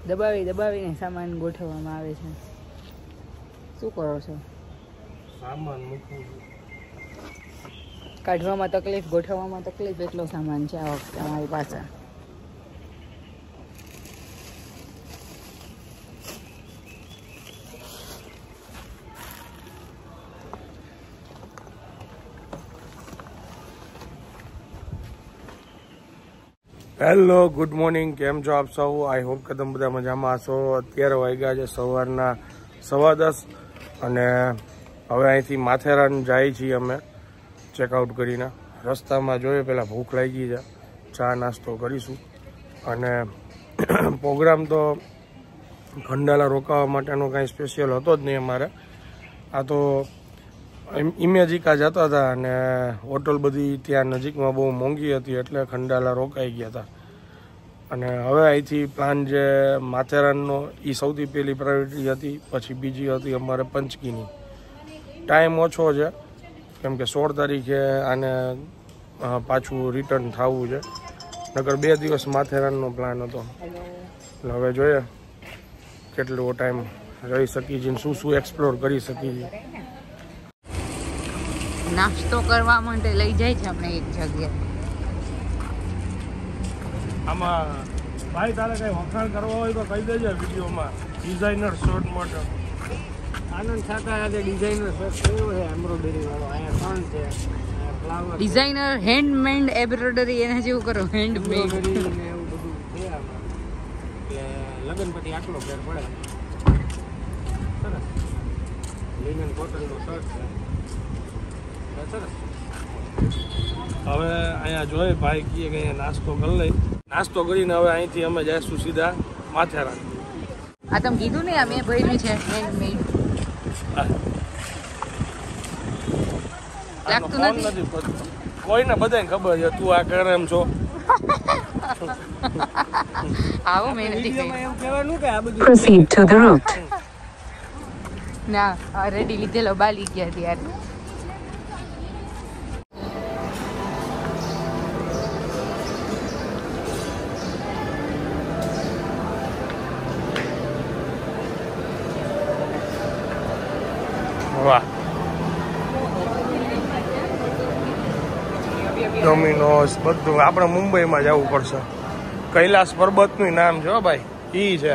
દબાવીને સામાન ગોઠવવામાં આવે છે. શું કરો છો? સામાન મૂકવું કાઢવામાં તકલીફ, ગોઠવવામાં તકલીફ, એટલો સામાન છે આ વખતે અમારી પાસે. Hello, good morning. કેમ છો આપ સૌ? આઈ હોપ કે તમે બધા મજામાં હશો. અત્યારે વાગ્યા છે સવારના 10:15 અને હવે અહીંથી માથેરાન જાય છીએ અમે ચેકઆઉટ કરીને. રસ્તામાં જોઈએ પહેલાં ભૂખ લાગી છે, ચા નાસ્તો કરીશું. અને પ્રોગ્રામ તો ખંડાલા રોકાવા માટેનો કાંઈ સ્પેશિયલ હતો જ નહીં અમારે. આ તો ઇમેજિકા જતા હતા અને હોટલ બધી ત્યાં નજીકમાં બહુ મોંઘી હતી એટલે ખંડાલા રોકાઈ ગયા હતા. અને હવે અહીંથી પ્લાન જે માથેરાનનો એ સૌથી પહેલી પ્રાયોરિટી હતી, પછી બીજી હતી અમારે પંચગીની. ટાઈમ ઓછો છે કેમ કે 16 તારીખે આને પાછું રિટર્ન થવું છે, નકર 2 દિવસ માથેરાનનો પ્લાન હતો. એટલે હવે જોઈએ કેટલો ટાઈમ રહી શકી છે, શું શું એક્સપ્લોર કરી શકી છે. નાસ્તો કરવા માટે લઈ જાય છે આપણે એક જગ્યાએ. આમાં ભાઈ તારે કઈ વખાણ કરવા હોય તો કહી દેજે વિડીયોમાં. ડિઝાઇનર શર્ટ માટે આનંદ સાથે આજે ડિઝાઇનર શર્ટ કયો છે એમ્બ્રોઇડરી વાળો. અહીંયા 3 છે ફ્લાવર ડિઝાઇનર હેન્ડમેડ એમ્બ્રોઇડરી, એને જેવું કરો હેન્ડમેડ ને એવું બધું છે આમાં. એટલે લગન પછી આટલો ફેર પડે. સરસ લિનન કોટનનો શર્ટ છે. હવે અહીંયા જોઈએ ભાઈ કહીએ કે અહીંયા નાસ્તો કરી લઈ. નાસ્તો કરીને હવે અહીંથી અમે જઈશું સીધા માથેરાન. આ તમે કીધું ને આ મેં ભર્યું છે હેન્ડમેડ. લાગતું નથી કોઈને બધાને ખબર છે તું આ કરે એમ છો. આવો મેં નથી એવું કહેવાનું કે આ બધું Proceed to the route. ના રેડી લીધેલો બાલી ગયા ત્યારે. વાહ, ડોમિનોઝ બધું. આપણે મુંબઈમાં જવું પડશે. કૈલાસ પર્વતનું નામ છે ભાઈ, ઈ છે.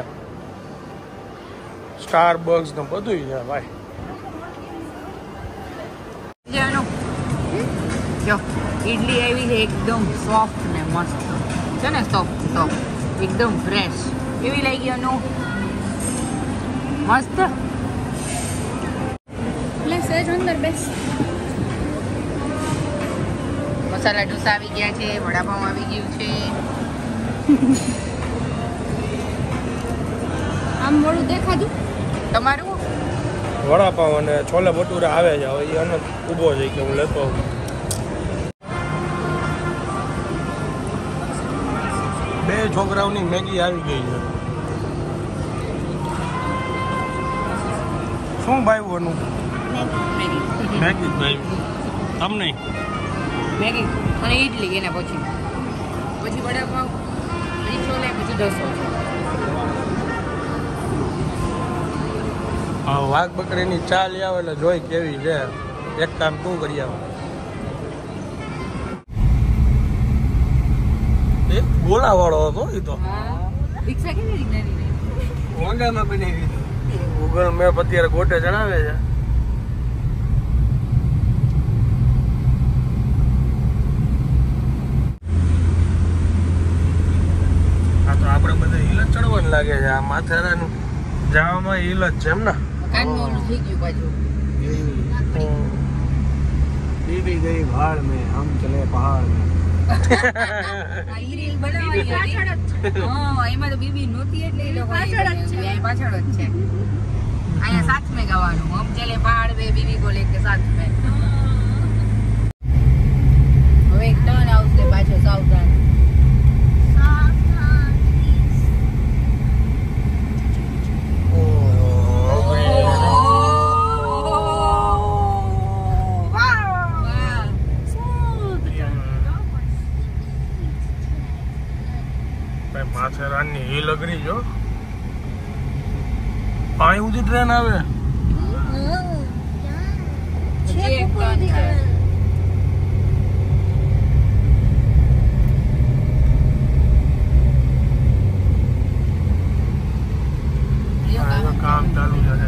સ્ટારબક્સ ને બધું છે ભાઈ. જો ઇડલી આવી છે એકદમ સોફ્ટ ને મસ્ત છે ને, સોફ્ટ એકદમ ફ્રેશ. કેવી લાગી અનુ? મસ્ત. મસાલા ઢોસા આવી ગયા છે, વડાપાઉં આવી ગયું છે. આમ મોડું દેખાતું તમારું? વડાપાઉં અને છોલે ભટુરા આવે છે. હવે એ અનંત ઊભો છે કે હું લેતો આવું. બે છોકરાઓની મેગી આવી ગઈ છે. શું ભાઈ એનું? મેગી ભાઈ તમને મેગી અને ઇડલી, એના પછી વડાપાઉં, પછી છોલે, પછી ઢોસો. વાઘ બકરીની ચા લઈ આવે એટલે જોઈ કેવી છે. એક કામ તું કરી આવ. એક ગોળા વાળો હતો એ તો. રિક્ષા કેવી રીતે વોંગામાં બનાવી ગૂગલ મેપ અત્યારે ગોટે ચડાવે છે. આ તો આપણે બધા હિલ જ ચડવાનું લાગે છે. આ માથેરાન જવામાં હિલ જ છે એમ ને. કાનનું થઈ ગયું પાછું. बीबी गई भाड़ में हम चले पहाड़ में. એમાં તો બીબી નહોતી એટલે એ લોકો પાછળ જ છે. અહીંયા સાથ મેં ગાવાનું, હમ ચલે પહાડ पे बीबी को लेके साथ में. હવે એક ટર્ન આવશે પાછો સાવધાન. માથેરાનની હિલ અઘરી જો. અહીં સુધી ટ્રેન આવે. કામ ચાલુ છે.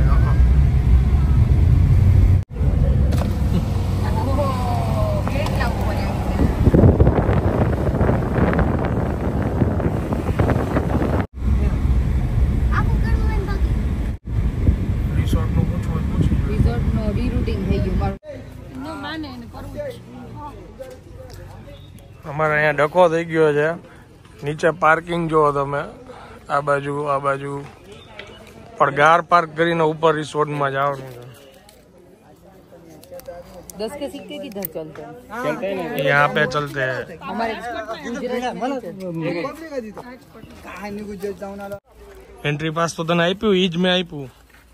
અમારે અહીંયા ડકો થઈ ગયો છે. નીચે પાર્કિંગ જોવો તમે, આ બાજુ પણ ગાર પાર્ક કરીને ઉપર રિસોર્ટમાં જવાનું છે. 10 के सिक्के किधर चलते हैं? यहाँ पे चलते हैं. एंट्री पास तो तने आप्યું, ઈ જ મેં આપ્યું.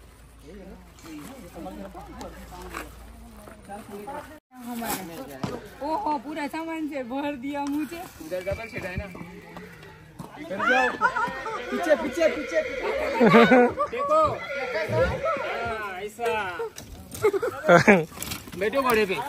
ओहो पूरा सामान से भर दिया मुझे. उधर डबल सीट है ना, पीछे देखो ऐसा बैठो घोड़े पे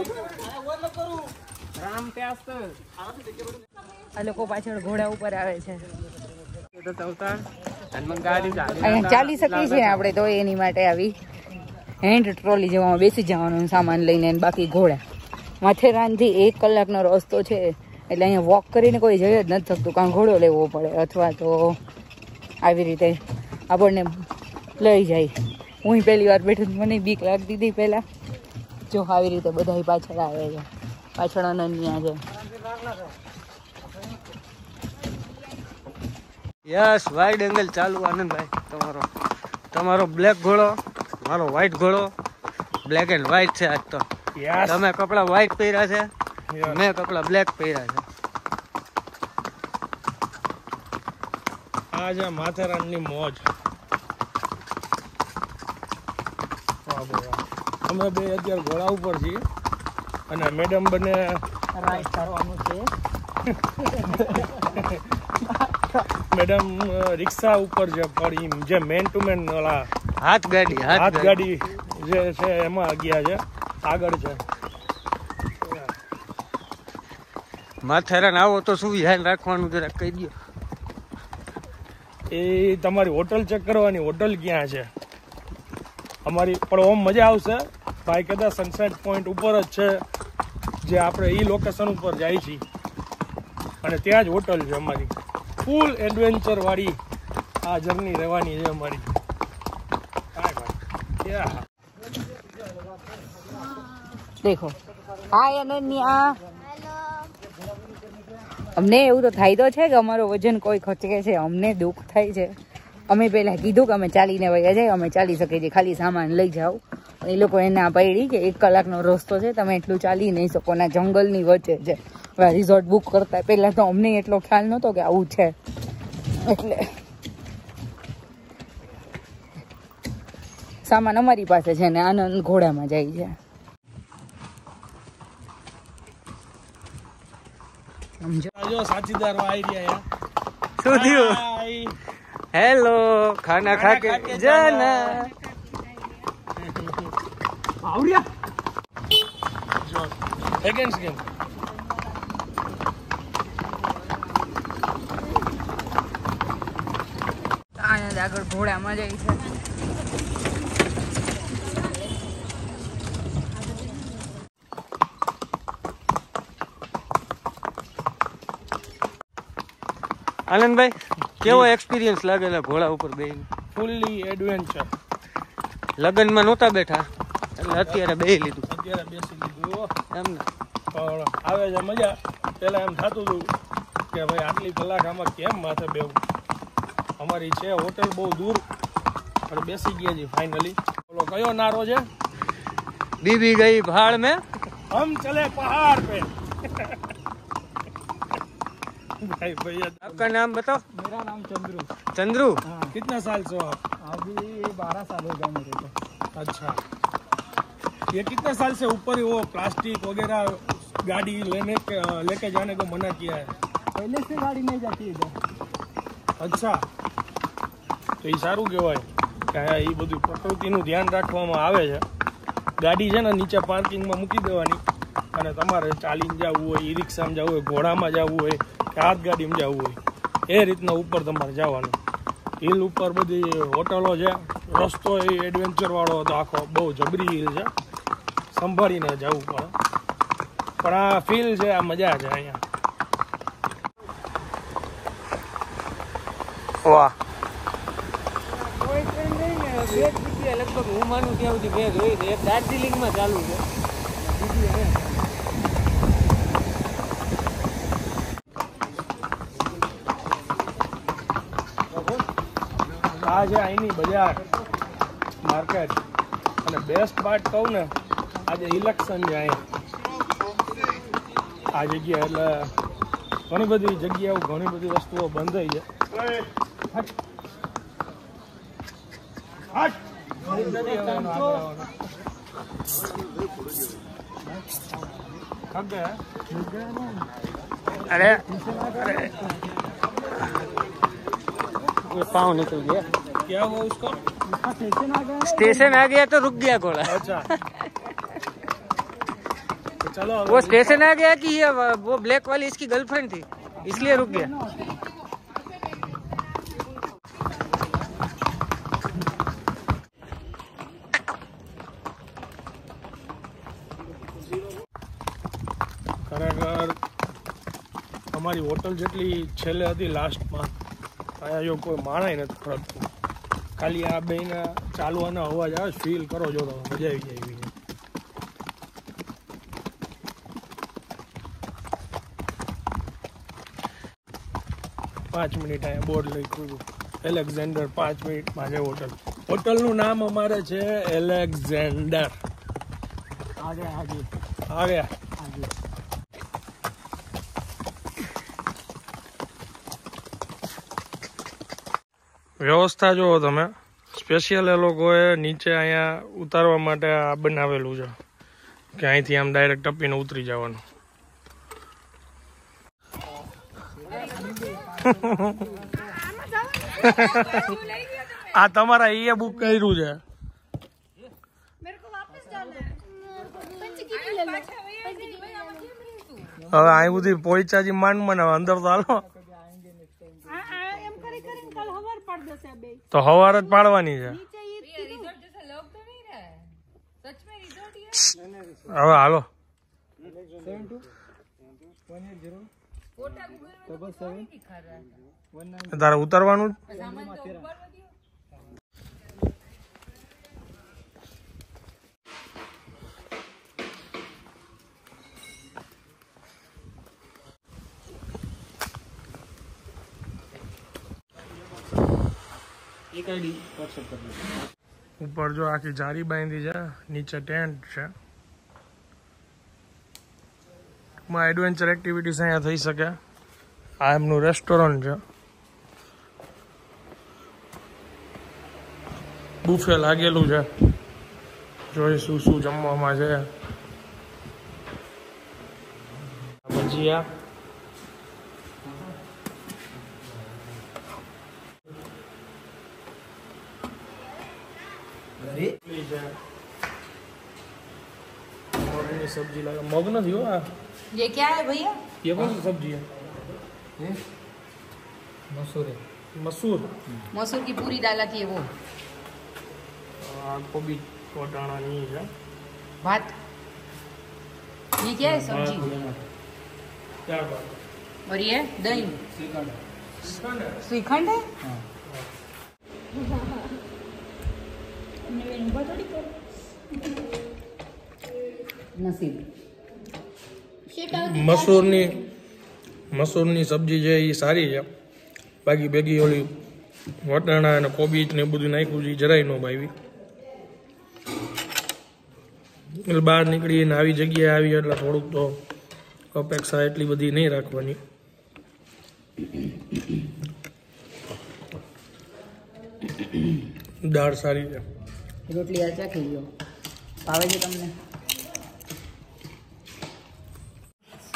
राम पे आस्त આ લોકો પાછળ ઘોડા ઉપર આવે છે. તો ચૌતાર અને મગ ગાડી અહીંયા ચાલી શકીએ છીએ આપણે તો એની માટે આવી હેન્ડ ટ્રોલી જેવામાં બેસી જવાનું સામાન લઈને, બાકી ઘોડા. માથેરાનથી 1 કલાકનો રસ્તો છે એટલે અહીંયા વોક કરીને કોઈ જઈ જ નથી શકતું, કાં ઘોડો લેવો પડે અથવા તો આવી રીતે આપણને લઈ જાય. હું પહેલી વાર બેઠું, મને બીક લાગતી હતી પહેલાં. જો આવી રીતે બધા પાછળ આવે છે, પાછળ અનન્યા છે. યસ વાઇડ એંગલ ચાલુ. આનંદભાઈ તમારો બ્લેક ઘોડો, મારો વ્હાઈટ ઘોડો. બ્લેક એન્ડ વ્હાઈટ છે આજ તો. તમે કપડા વ્હાઈટ પહેર્યા છે, મેં કપડા બ્લેક પહેર્યા છે. આ છે માથેરાનની મોજ. અમે બે અત્યારે ઘોડા ઉપર છીએ અને મેડમ બને રાઈડ કરવાનું છે. મેડમ રિક્ષા ઉપર છે, પણ જે મેન ટુ મેન ઓલા હાથ ગાડી જે છે એમાં ગયા છે, આગળ છે. માથેરાન આવો તો શું ધ્યાન રાખવાનું જરા કહી દો. એ તમારી હોટલ ચેક કરવાની, હોટલ ક્યાં છે અમારી. પણ ઓમ મજા આવશે. ભાઈ કદાચ સનસેટ પોઈન્ટ ઉપર જ છે, જે આપણે એ લોકેશન ઉપર જાય છીએ અને ત્યાં જ હોટલ છે અમારી. ફૂલ એડવેન્ચર વાળી આ જર્ની રહેવાની છે અમારી. દેખો હાય અનન્યા. અમને એવું તો થાય તો છે કે અમારો વજન કોઈ ખચકે છે, અમને દુઃખ થાય છે. અમે પહેલાં કીધું કે અમે ચાલીને વયા જાય, અમે ચાલી શકીએ છીએ, ખાલી સામાન લઈ જાઓ. એ લોકો ના પાડી કે 1 કલાકનો રસ્તો છે, તમે એટલું ચાલી નહીં શકો, ના જંગલની વચ્ચે છે. હવે રિઝોર્ટ બુક કરતા પહેલાં તો અમને એટલો ખ્યાલ નહોતો કે આવું છે, એટલે સામાન અમારી પાસે છે ને આનંદ ઘોડામાં જાય છે. જો સાચીદાર આવી રહ્યા. શું થયું? હેલો, ખાના ખા કે જાના. Second game. આનંદ આગળ ઘોડામાં જાય છે. આનંદભાઈ કેવો એક્સપિરિયન્સ લાગેલા ઘોડા ઉપર બેહીને? Fully adventure. લગ્નમાં નહોતા બેઠા એટલે અત્યારે બેહી લીધું. અત્યારે બેસી લીધું એમ ને? પણ આવે છે મજા. પેલા એમ થતું હતું કે ભાઈ આટલી કલાક આમાં કેમ માથે બેવું. અમારી છે હોટલ બહુ દૂર, પણ બેસી ગયા છે ફાઇનલી. બોલો કયો નારો છે? बीबी गई भाड़ में, हम चले पहाड़ पे. भाई भैया आपका नाम बताओ. मेरा नाम चंद्रू. चंद्रू. कितना साल से हो आप? अभी 12 साल हो गया मेरे को. अच्छा, ये कितने साल से ऊपर वो प्लास्टिक वगैरह गाड़ी लेके जाने को मना किया है? पहले से गाड़ी नहीं जाती इधर. अच्छा, तो ये सारू कहेवाय. કે એ બધું પ્રકૃતિનું ધ્યાન રાખવામાં આવે છે. ગાડી છે ને નીચે પાર્કિંગમાં મૂકી દેવાની અને તમારે ચાલીને જવું હોય, ઈ રિક્ષામાં જવું હોય, ઘોડામાં જવું હોય કે હાથગાડીમાં જવું હોય એ રીતના ઉપર તમારે જવાનું. હિલ ઉપર બધી હોટલો છે. રસ્તો એ એડવેન્ચરવાળો હતો આખો, બહુ જબરી હિલ છે, સંભાળીને જવું પડે. પણ આ ફીલ છે, આ મજા છે અહીંયા. વાહ, કોઈ ટ્રેન નહીં ને, બે જગ્યાએ લગભગ હું માનું ત્યાં સુધી મેં જોઈ છે. એક દાર્જિલિંગમાં ચાલુ છે, બીજી અહીંયા. આ છે અહીંની બજાર માર્કેટ. અને બેસ્ટ પાર્ટ કહું ને, આજે ઇલેક્શન છે અહીંયા આ જગ્યા, એટલે ઘણી બધી જગ્યાઓ ઘણી બધી વસ્તુઓ બંધ થઈ છે. अरे पाँव निकल गया. क्या हुआ उसको? स्टेशन आ गया तो रुक गया घोड़ा. अच्छा, तो चलो वो स्टेशन आ गया कि ये वो ब्लैक वाली इसकी गर्लफ्रेंड थी, इसलिए रुक गया. ખરેખર અમારી હોટલ જેટલી છેલ્લે હતી લાસ્ટમાં, અહીંયા જો કોઈ માણાય નથી ફરકતું. ખાલી આ બેના ચાલવાનો અવાજ આવે, ફીલ કરો જો તમે, મજા આવી જાય એવી. પાંચ મિનિટ અહીંયા બોર્ડ લખ્યું એલેક્ઝાન્ડર, 5 મિનિટમાં છે હોટલ. હોટલનું નામ અમારે છે એલેક્ઝાન્ડર. આગે વ્યવસ્થા જુઓ તમે, સ્પેશિયલ એ લોકોએ નીચે અહીંયા ઉતારવા માટે આ બનાવેલું છે કે અહીંથી આમ ડાયરેક્ટ ટપીને ઉતરી જવાનું. આ તમારા એ બુક કર્યું છે. હવે અહીં બધી પોઈચાજી માંડ મને અંદર તો હાલો, તો હવાર જ પાડવાની છે. હવે હાલો, તારે ઉતારવાનું ઉપર જો આખી જારી બાંધી છે, નીચે ટેન્ટ છે. એડવેન્ચર એક્ટિવિટીઝ અહીંયા થઈ શકે. આ એમનું રેસ્ટોરન્ટ છે, બુફે લાગેલું છે. જોઈ શું શું જમવામાં છે. ભજીયા, सब्जी लगा मग नहीं हो. ये क्या है भैया? ये कौन सी सब्जी है? मसूर है. मसूर. मसूर की पूरी दाल आती है वो. आपको भी कोटाना नहीं है. भात. ये क्या है सब्जी? क्या बात. और ये दही. श्रीखंड. श्रीखंड है. नसीब. મસૂરની સબ્જી છે એ સારી છે. બાકી ભેગી ઓલી વટાણા અને કોબીજ ને બધું નાખ્યું છે, જરાય ન ભાવી. એટલે બહાર નીકળીને આવી જગ્યાએ આવી એટલે થોડુંક તો અપેક્ષા એટલી બધી નહીં રાખવાની. દાળ સારી છે. રોટલી આ ચાખી લો, ભાવે છે તમને?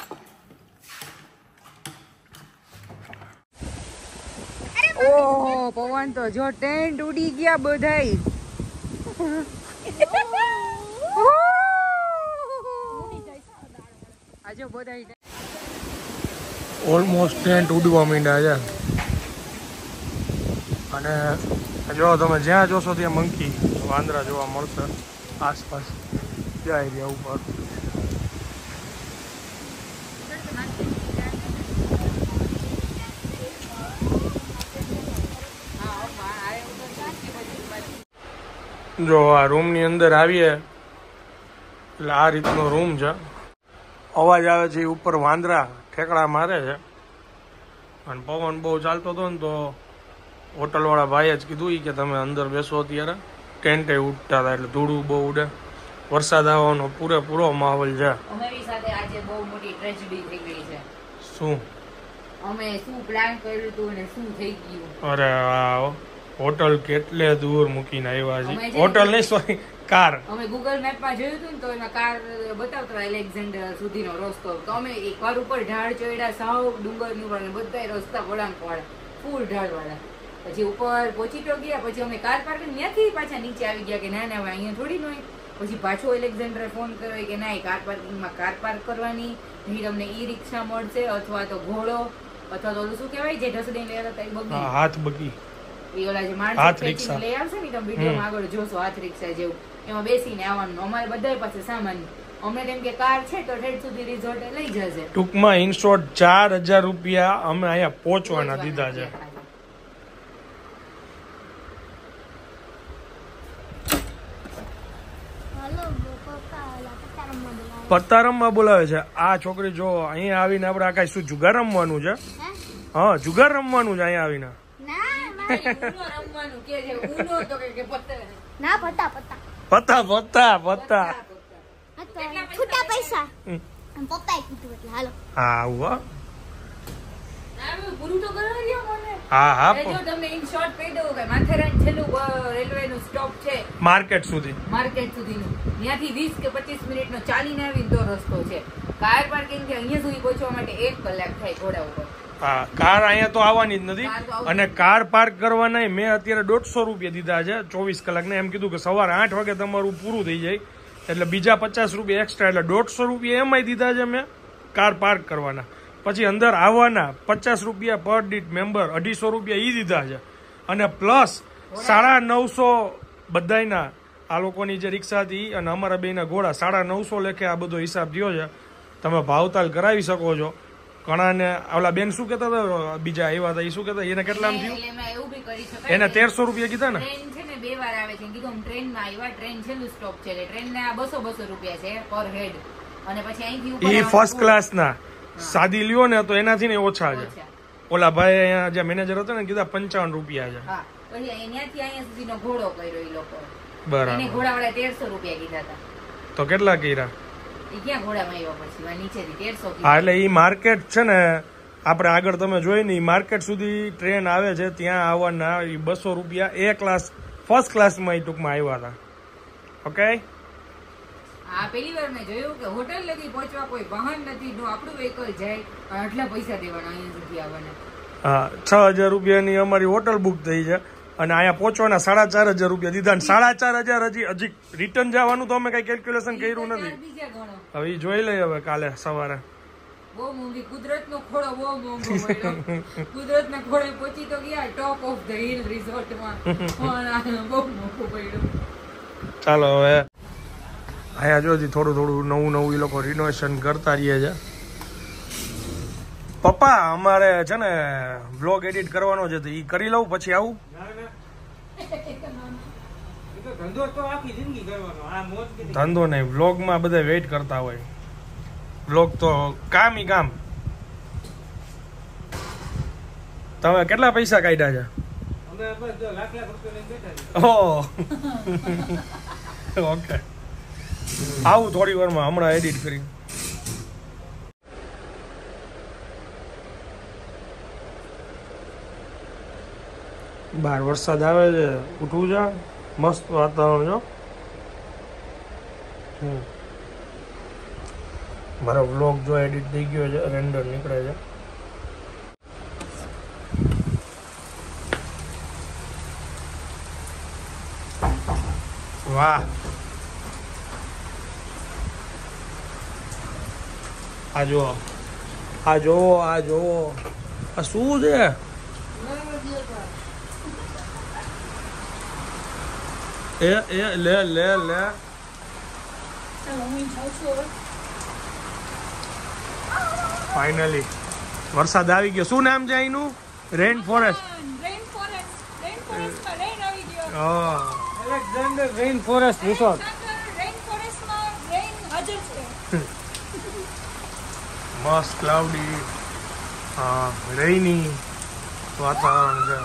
ઓહ પવન તો જો ટેન્ટ ઉડી ગયા બધાય. આજો બધાય ઓલમોસ્ટ ટેન્ટ ઉડવા માંડ્યા છે. અને જો તમે જ્યાં જોશો ત્યાં મંકી વાંદરા જોવા મળશે આસપાસ ત્યાં એરિયા ઉપર. જો આ રૂમની અંદર આવીએ એટલે આ રીતનો રૂમ છે. અવાજ આવે છે ઉપર વાંદરા ઠેકડા મારે છે અને પવન બહુ ચાલતો હતો ને તો હોટલવાળા ભાઈએ જ કીધું કે તમે અંદર બેસો. અત્યારે ટેન્ટે ઉડતા હતા એટલે ધૂળું બહુ ઉડે. વરસાદ આવવાનો પૂરેપૂરો માહોલ છે. અમારી સાથે આજે બહુ મોટી ટ્રેજેડી થઈ ગઈ છે. શું? અમે શું પ્લાન કર્યું હતું ને શું થઈ ગયું. અરે આ હોટલ કેટલે દૂર મૂકીને આવ્યા છે. હોટલ નહીં, સોરી, કાર. અમે ગૂગલ મેપમાં જોયું હતું ને તો એમાં કાર બતાવતો એલેક્ઝાન્ડર સુધીનો રસ્તો. તો અમે એક કાર ઉપર ઢાળ ચડ્યા, સાવ ડુંગરની ઉપર, બધા રસ્તા વળાંક વાળા, ફૂલ ઢાળ વાળા. પછી ઉપર પહોંચી તો ગયા. પછી અમે કાર પાર્ક ત્યાંથી પાછા નીચે આવી ગયા કે ના ના અહીંયા થોડી ન હોય. પછી પાછો એલેક્ઝાન્ડરે ફોન કર્યો કે ના કાર પાર્કિંગમાં કાર પાર્ક કરવાની, અહીં તમને ઈ રિક્ષા મળશે અથવા તો ઘોડો અથવા તો શું કહેવાય જે ઢસડીને લઈ આવતા બગી, હાથ બગી, એ ઓલા જે માણસો લઈ આવશે ને તમે વિડીયોમાં આગળ જોશો, હાથ રિક્ષા જેવું, એમાં બેસીને આવવાનું. અમારે બધા પાસે સામાન, અમને તેમ કે કાર છે તો ઠેઠ સુધી રિઝોર્ટ લઈ જશે. ટૂંકમાં ઇન શોર્ટ 4000 રૂપિયા અમે અહીંયા પહોંચવાના દીધા છે. પત્તા રમવા બોલાવે છે આ છોકરી. જો અહીંયા આવીને આપણે આ કઈ શું જુગાર રમવાનું છે? હા, જુગાર રમવાનું છે અહીંયા આવીને. પત્તા પત્તા પત્તા છૂટા પૈસા પપ્પાએ કીધું એટલે હાલો. હા આવું પૂરું તો કરવા દો મને. હા હા. જો તમને ઇન શોર્ટ કહી દઉં કે માથેરાન છેલ્લું રેલવે નું સ્ટોપ છે માર્કેટ સુધી, માર્કેટ સુધીનું. ત્યાંથી 20 કે 25 મિનિટનો ચાલીને આવીને તો રસ્તો છે. કાર પાર્કિંગ થી અહીંયા સુધી પહોંચવા માટે 1 કલાક થાય ઘોડા ઉપર. હા, કાર અહીંયા તો આવવાની જ નથી. અને કાર પાર્ક કરવાના મેં અત્યારે 150 રૂપિયા દીધા છે 24 કલાકને. એમ કીધું કે સવારે 8 વાગે તમારું પૂરું થઈ જાય એટલે બીજા 50 રૂપિયા એક્સ્ટ્રા, એટલે 150 રૂપિયા એમાંય દીધા છે મેં કાર પાર્ક કરવાના. પછી અંદર આવવાના 50 રૂપિયા પર દીઠ મેમ્બર, 250 રૂપિયા ઈ દીધા છે. અને પ્લસ 950 બધાયના આ લોકોની જે રિક્ષા હતી અને અમારા બેના ઘોડા 950 લેખે આ બધો હિસાબ થયો છે. તમે ભાવતાલ કરાવી શકો છો. ઘણાને ઓલા બેન શું કહેતા હતા, બીજા આવ્યા હતા, એ શું કહેતા, એને કેટલામ થયું? એને 1300 રૂપિયા કીધા ને. ટ્રેન છે ને 2 વાર આવે છે, કીધું ટ્રેનમાં આવ્યા, ટ્રેન છેલ્લું સ્ટોપ છે એટલે ટ્રેનના 200 રૂપિયા છે પર હેડ. અને પછી અહીંથી એ ફર્સ્ટ ક્લાસ ના સાદી લ્યો ને તો એનાથી ને ઓછા છે. ઓલા ભાઈ અહીંયા જે મેનેજર હતો ને કીધા 55 રૂપિયા છે. હા, પછી અહીંયાથી અહીંયા સુધીનો ઘોડો કર્યો એ લોકો. બરાબર. એને ઘોડાવાળા 1300 રૂપિયા કીધા હતા. તો કેટલા કર્યા? એ ક્યાં ઘોડામાં આવ્યા પછી નીચેથી 1300. હા, એટલે એ માર્કેટ છે ને આપણે આગળ તમે જોઈ ને માર્કેટ સુધી ટ્રેન આવે છે, ત્યાં આવવાના 200 રૂપિયા એ ક્લાસ ફર્સ્ટ ક્લાસમાં એ ટૂંકમાં આવ્યા હતા. ઓકે, આ પહેલી વાર મેં જોયું કે હોટલ લગી પહોંચવા કોઈ વાહન નથી, નો આપણું વ્હીકલ જાય અને આટલા પૈસા દેવાના અહીંયા સુધી આવવાના. હા, 6000 રૂપિયાની અમારી હોટલ બુક થઈ છે અને અહીંયા પહોંચવાના 4500 રૂપિયા દીધા. 4500 હજી રિટર્ન જવાનું તો અમે કઈ કેલ્ક્યુલેશન કર્યું નથી. હવે એ જોઈ લઈએ હવે કાલે સવારે. બહુ મોંઘી કુદરતનો ખોળો, બહુ મોંઘો પડ્યો. કુદરતના ખોળે પહોંચી તો ગયા ટોપ ઓફ ધ હિલ રિસોર્ટમાં, પણ બહુ મોંઘું પડ્યું. ચાલો હવે અહીંયા જો થોડું નવું એ લોકો રિનોવેશન કરતા રહીએ છે. પપ્પા અમારે છે ને વ્લોગ એડિટ કરવાનો છે તો એ કરી લઉં પછી આવું. ધંધો નહીં, વ્લોગમાં બધા વેઇટ કરતા હોય. વ્લોગ તો કામ. તમે કેટલા પૈસા કાઢ્યા છે? ઓકે, આવું થોડી વારમાં, હમણાં એડિટ કરી. બહાર વરસાદ આવે છે, ઉઠવું છે, મસ્ત વાતાવરણ જો. મારો વ્લોગ જો એડિટ થઈ ગયો છે, રેન્ડર નીકળે છે. વાહ આ જુઓ આ જુઓ આ જુઓ આ શું છે એ લે લે લે ફાઇનલી વરસાદ આવી ગયો શું નામ છે અહીંનું rain forest Alexander rain forest resort. મસ્ત ક્લાઉડી રેઇની વાતાવરણ છે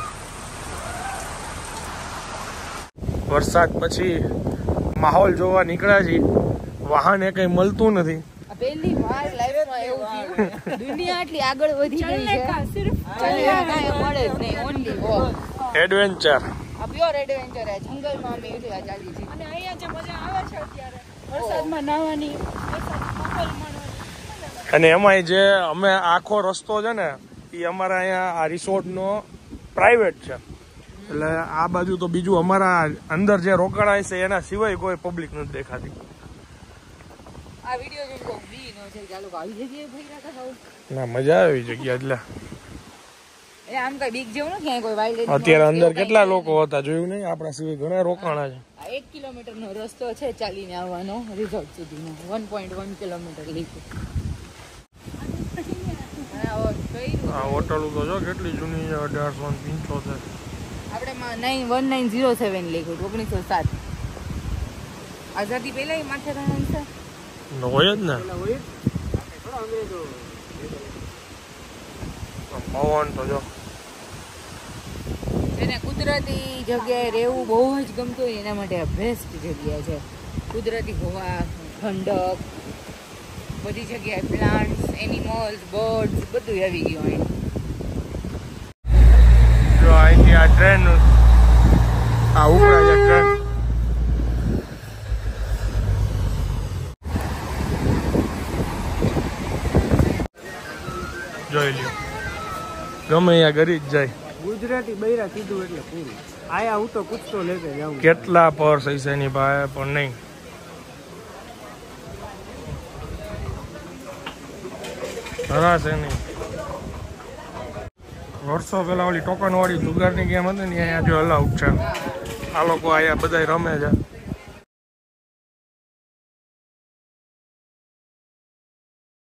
વરસાદ પછી માહોલ જોવા નીકળ્યા છીએ વાહન એ કઈ મળતું નથી પહેલી વાર લાઈફમાં એવું થયું દુનિયા આટલી આગળ વધી ગઈ છે ચલેકા કાંઈ મળે જ નહીં ઓનલી વોક એડવેન્ચર આ પ્યોર એડવેન્ચર છે જંગલમાં અમે એકલા ચાલી છીએ અને અહીંયા જે મજા આવે છે અત્યારે વરસાદમાં નાહવાની અને એમાંય જે અમે આખો રસ્તો છે ને એ અમારા અહીંયા આ રિસોર્ટનો પ્રાઇવેટ છે એટલે આ બાજુ તો બીજું અમારા અંદર જે રોકાણાય છે એના સિવાય કોઈ પબ્લિક નથી દેખાતી આ વિડિયો જોઈને કોઈ બી નો છે ચાલો આવી જગ્યાએ ભઈ રાખા થાવ ના મજા આવી જગ્યા એટલે એ આમ કઈ બીક જેવું નથી ક્યાંય કોઈ વાઇલ્ડ અત્યારે અંદર કેટલા લોકો હતા જોયું નહીં આપણા સિવાય ઘણા રોકાણા છે આ 1 કિલોમીટરનો રસ્તો છે ચાલીને આવવાનો રિસોર્ટ સુધીનો 1.1 કિલોમીટર લીધું આ હોટલ તો જો કેટલી જૂની છે 1875 આપણે 1907 લખ્યું 1907 આઝાદી પહેલા માથેરાન છે હોય જ ને પવન તો જો એને કુદરતી જગ્યાએ રહેવું બહુ જ ગમતું હોય એના માટે આ બેસ્ટ જગ્યા છે કુદરતી હવા ઠંડક બધી જગ્યાએ પ્લાન્ટ્સ એનિમલ્સ બર્ડ્સ બધું આવી ગયું અહીં જો અહીંથી આ ટ્રેન આ ઉપરા છે ટ્રેન જોઈ લ્યો ગમે અહીંયા ગરી જ જાય ગુજરાતી બૈરા કીધું એટલે પૂરું આયા હું તો કૂદતો લેકે જાઉં કેટલા પર્સ હશે એની પાસે પણ નહીં હરાશે નહીં વર્ષો પેલા ઓલી ટોકન વાળી જુગારની ગેમ હતી ને અહીંયા જો અલાઉડ છે આ લોકો અહીંયા બધા રમે છે